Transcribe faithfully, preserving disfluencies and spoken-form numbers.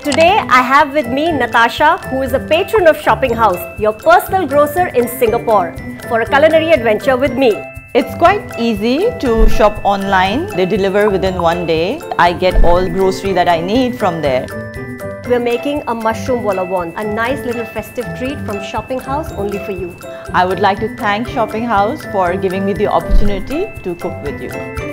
Today I have with me Natasha, who is a patron of Shopping House, your personal grocer in Singapore, for a culinary adventure with me. It's quite easy to shop online. They deliver within one day. I get all grocery that I need from there. We're making a mushroom wallabon, a nice little festive treat from Shopping House only for you. I would like to thank Shopping House for giving me the opportunity to cook with you.